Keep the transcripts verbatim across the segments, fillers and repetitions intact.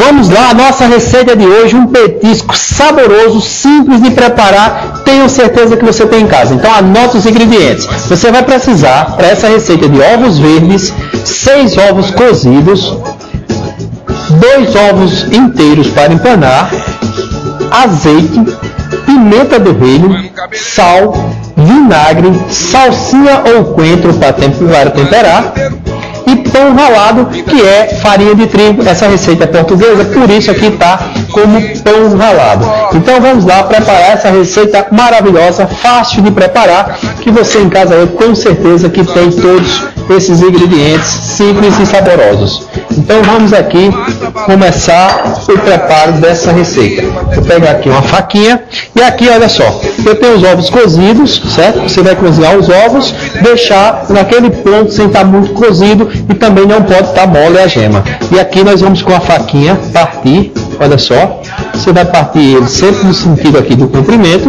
Vamos lá, a nossa receita de hoje, um petisco saboroso, simples de preparar, tenho certeza que você tem em casa. Então anote os ingredientes. Você vai precisar, para essa receita, de ovos verdes, seis ovos cozidos, dois ovos inteiros para empanar, azeite, pimenta do reino, sal, vinagre, salsinha ou coentro para temperar e pão ralado, que é farinha de trigo. Essa receita é portuguesa, por isso aqui está como pão ralado. Então vamos lá preparar essa receita maravilhosa, fácil de preparar, que você em casa aí, com certeza que tem todos esses ingredientes simples e saborosos. Então vamos aqui começar o preparo dessa receita. Vou pegar aqui uma faquinha e aqui, olha só, eu tenho os ovos cozidos, certo? Você vai cozinhar os ovos, deixar naquele ponto sem estar muito cozido e também não pode estar mole a gema. E aqui nós vamos com a faquinha partir, olha só, você vai partir ele sempre no sentido aqui do comprimento,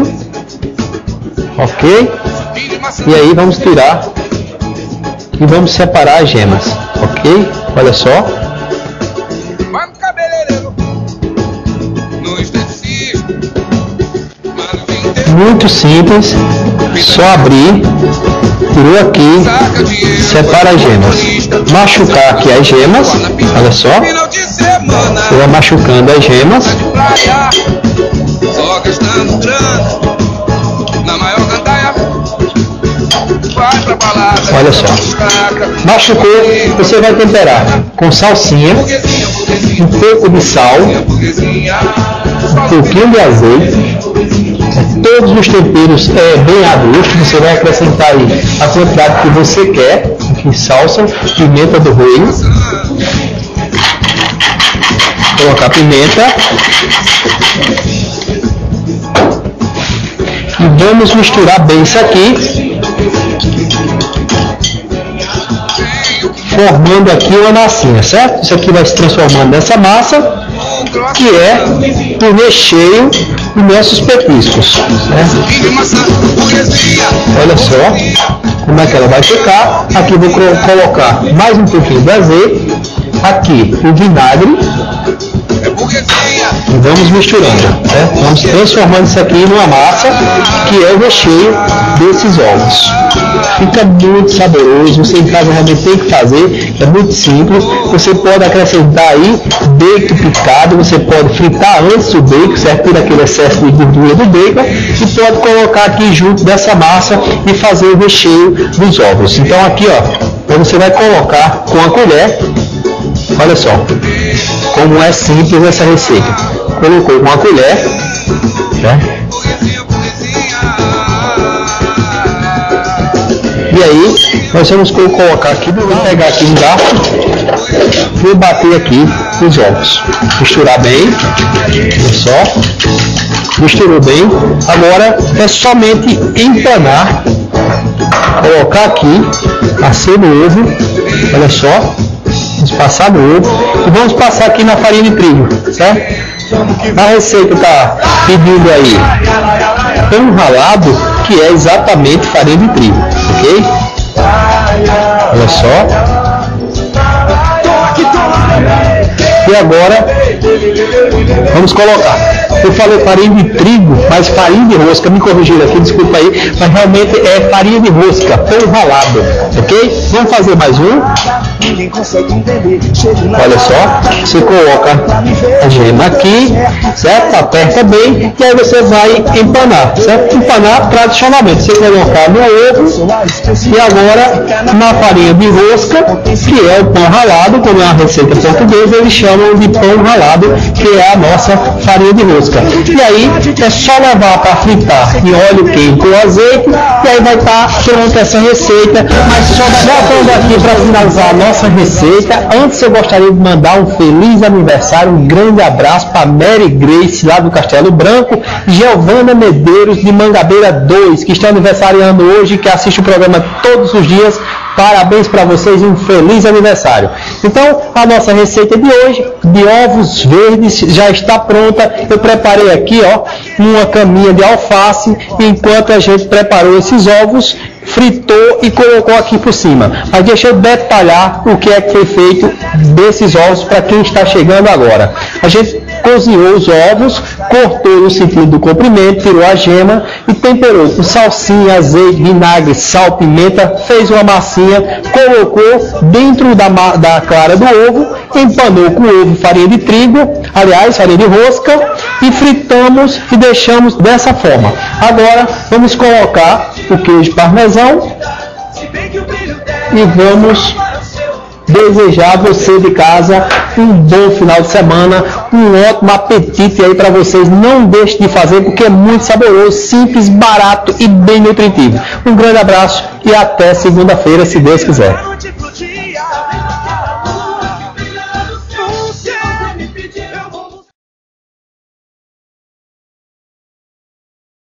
ok? E aí vamos tirar e vamos separar as gemas, ok? Olha só. Muito simples, só abrir, tirou aqui, separa as gemas. Machucar aqui as gemas, olha só. Você vai machucando as gemas. Olha só, machucou, você vai temperar com salsinha, um pouco de sal, um pouquinho de azeite, todos os temperos é, bem a gosto. Você vai acrescentar aí a quantidade que você quer, aqui salsa, pimenta do reino, colocar pimenta e vamos misturar bem isso aqui, formando aqui uma massinha, certo? Isso aqui vai se transformando nessa massa, que é o recheio dos nossos petiscos, né? Olha só como é que ela vai ficar. Aqui vou colocar mais um pouquinho de azeite, aqui o vinagre, e vamos misturando, né? Vamos transformando isso aqui numa massa, que é o recheio desses ovos. Fica muito saboroso, você em casa realmente tem que fazer, é muito simples. Você pode acrescentar aí bacon picado, você pode fritar antes o bacon, certo? Tira aquele excesso de gordura do bacon, e pode colocar aqui junto dessa massa e fazer o recheio dos ovos. Então aqui, ó, você vai colocar com a colher, olha só como é simples essa receita. Colocou com a colher, né? E aí nós vamos colocar aqui, vou pegar aqui um garfo, vou bater aqui os ovos, misturar bem, olha só, misturou bem. Agora é somente empanar, colocar aqui, passei no ovo, olha só, vamos passar no ovo e vamos passar aqui na farinha de trigo, certo? A receita está pedindo aí pão ralado, que é exatamente farinha de trigo, ok? Olha só. E agora vamos colocar, eu falei farinha de trigo, mas farinha de rosca, me corrigiram aqui, desculpa aí, mas realmente é farinha de rosca, pão ralado, ok? Vamos fazer mais um. Olha só, você coloca a gema aqui, certo? Aperta bem e aí você vai empanar, certo? Empanar tradicionalmente, você colocar no ovo e agora na farinha de rosca, que é o pão ralado, como é uma receita portuguesa, eles chamam de pão ralado, que é a nossa farinha de rosca. E aí é só levar para fritar em óleo quente ou azeite, e aí vai estar pronta essa receita. Mas só voltando aqui para finalizar a nossa receita, antes eu gostaria de mandar um feliz aniversário, um grande abraço para Mary Grace lá do Castelo Branco, Giovana Medeiros de Mangabeira dois, que está aniversariando hoje, que assiste o programa todos os dias. Parabéns para vocês e um feliz aniversário. Então, a nossa receita de hoje, de ovos verdes, já está pronta. Eu preparei aqui, ó, uma caminha de alface, enquanto a gente preparou esses ovos, fritou e colocou aqui por cima. Mas deixa eu detalhar o que é que foi feito desses ovos para quem está chegando agora. A gente cozinhou os ovos, cortou no sentido do comprimento, tirou a gema e temperou com salsinha, azeite, vinagre, sal, pimenta, fez uma massinha, colocou dentro da, da clara do ovo, empanou com ovo, farinha de trigo, aliás, farinha de rosca, e fritamos e deixamos dessa forma. Agora vamos colocar o queijo parmesão e vamos desejar a você de casa um bom final de semana, um ótimo apetite aí para vocês. Não deixe de fazer porque é muito saboroso, simples, barato e bem nutritivo. Um grande abraço e até segunda-feira, se Deus quiser.